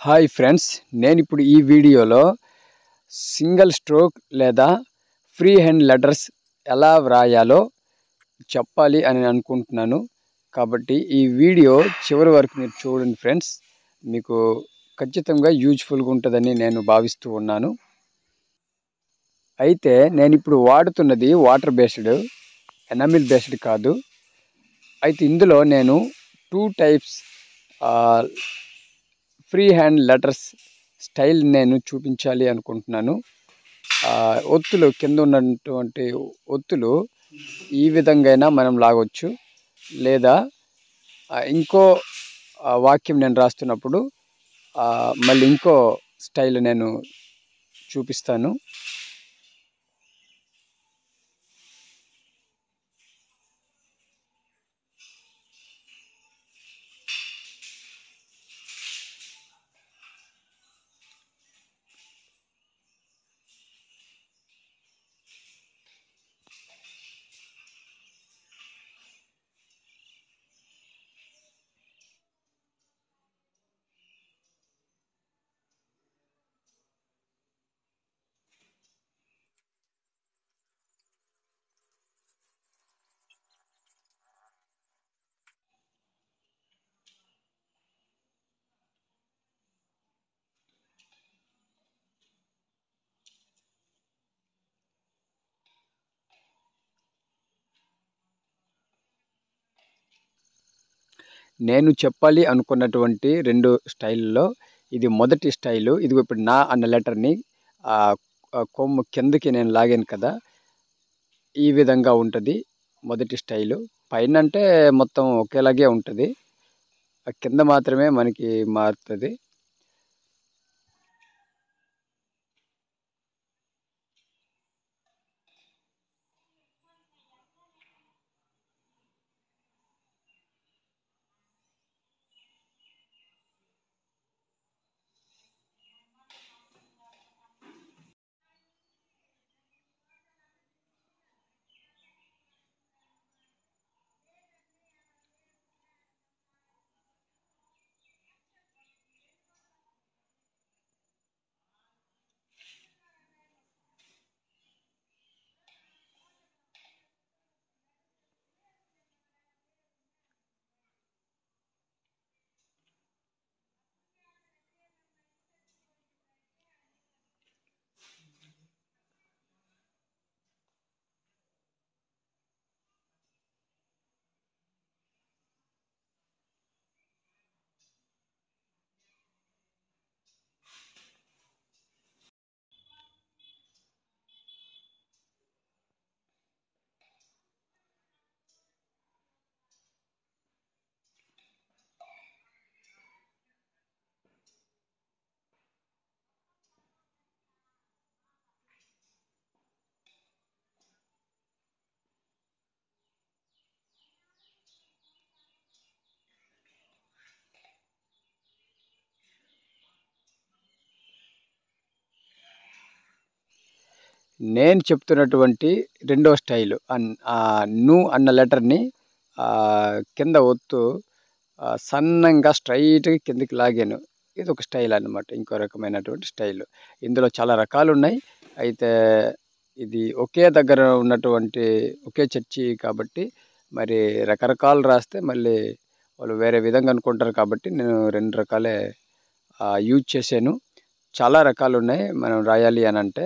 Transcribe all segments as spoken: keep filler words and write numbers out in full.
Hi friends, నేను ఇప్పుడు ఈ వీడియోలో సింగిల్ స్ట్రోక్ లేదా ఫ్రీ హ్యాండ్ లెటర్స్ ఎలా వ్రాయాలో చెప్పాలి అని అనుకుంటున్నాను. కాబట్టి ఈ వీడియో చివరి వరకు మీరు చూడండి ఫ్రెండ్స్. మీకు ఖచ్చితంగా యూజ్ఫుల్గా ఉంటుందని నేను భావిస్తూ ఉన్నాను. అయితే నేను ఇప్పుడు వాడుతున్నది వాటర్ బేస్డ్, ఎనామిల్ బేస్డ్ కాదు. అయితే ఇందులో నేను two types free hand letters style నేను చూపించాలి అనుకుంటున్నాను. ఒత్తులు కింద ఉన్నటువంటి ఒత్తులు ఈ విధంగా మనం లాగొచ్చు, లేదా ఇంకో వాక్యం నేను రాస్తున్నప్పుడు మళ్ళీ ఇంకో స్టైల్ నేను చూపిస్తాను. నేను చెప్పాలి అనుకున్నటువంటి రెండు స్టైల్లో ఇది మొదటి స్టైలు. ఇది ఇప్పుడు నా అన్న లెటర్ని కొమ్ము కిందకి నేను లాగాను కదా, ఈ విధంగా ఉంటుంది మొదటి స్టైలు. పైన అంటే మొత్తం ఒకేలాగే ఉంటుంది, కింద మాత్రమే మనకి మారుతుంది. నేను చెప్తున్నటువంటి రెండో స్టైలు ను అన్న లెటర్ని కింద ఒత్తు సన్నంగా స్ట్రైట్గా కిందికి లాగాను. ఇది ఒక స్టైల్ అన్నమాట, ఇంకో రకమైనటువంటి స్టైలు. ఇందులో చాలా రకాలు ఉన్నాయి. అయితే ఇది ఒకే దగ్గర ఉన్నటువంటి ఒకే చర్చి కాబట్టి మరి రకరకాలు రాస్తే మళ్ళీ వాళ్ళు వేరే విధంగా అనుకుంటారు. కాబట్టి నేను రెండు రకాలే యూజ్ చేశాను. చాలా రకాలు ఉన్నాయి మనం రాయాలి అని అంటే.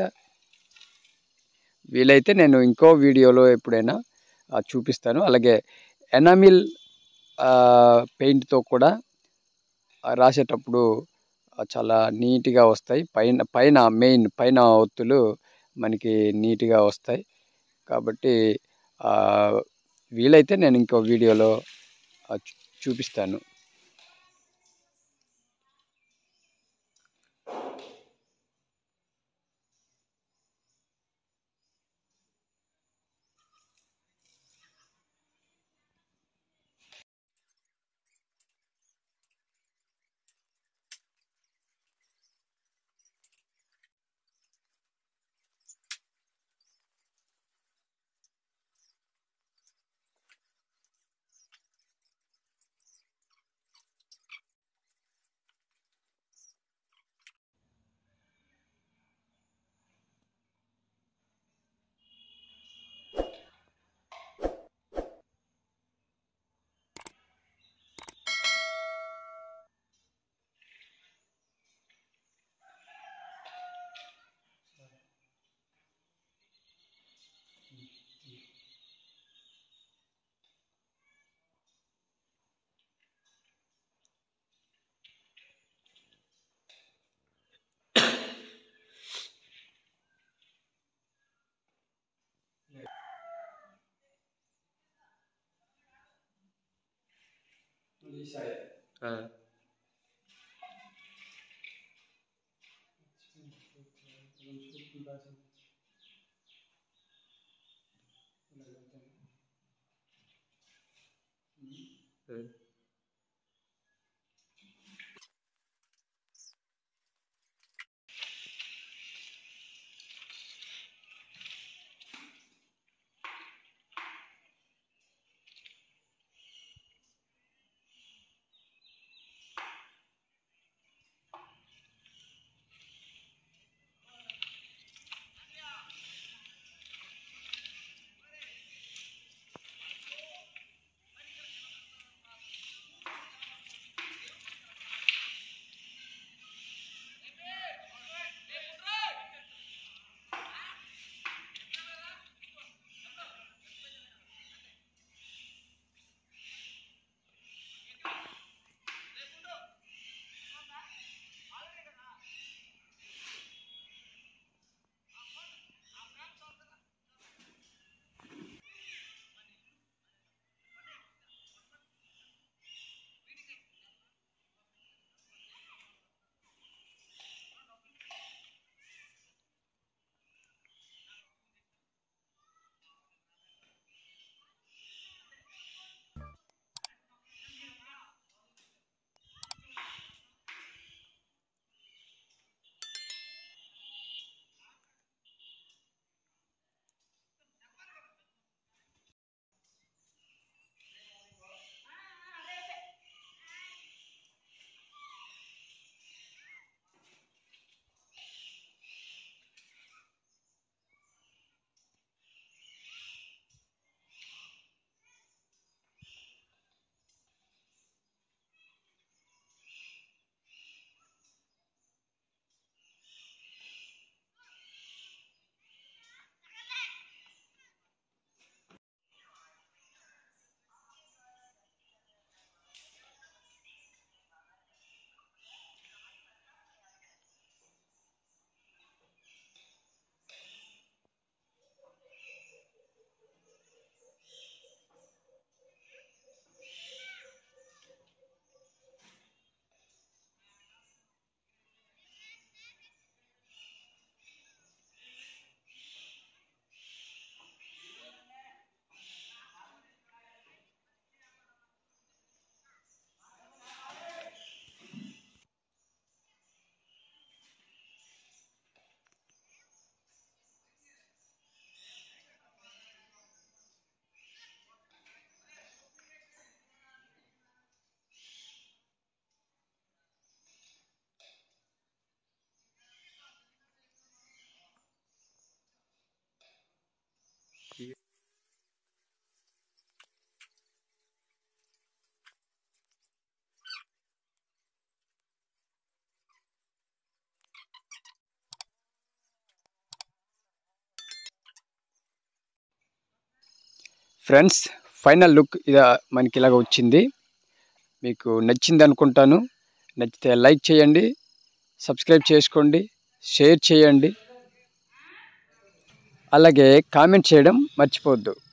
వీలైతే నేను ఇంకో వీడియోలో ఎప్పుడైనా చూపిస్తాను. అలాగే ఎనామిల్ పెయింట్తో కూడా రాసేటప్పుడు చాలా నీట్గా వస్తాయి. పైన పైన మెయిన్ పైన ఒత్తులు మనకి నీట్గా వస్తాయి. కాబట్టి వీలైతే నేను ఇంకో వీడియోలో చూపిస్తాను. ఆ, ఆ. ఫ్రెండ్స్, ఫైనల్ లుక్ ఇదా మనకి ఇలాగ వచ్చింది. మీకు నచ్చింది అనుకుంటాను. నచ్చితే లైక్ చేయండి, సబ్స్క్రైబ్ చేసుకోండి, షేర్ చేయండి, అలాగే కామెంట్ చేయడం మర్చిపోవద్దు.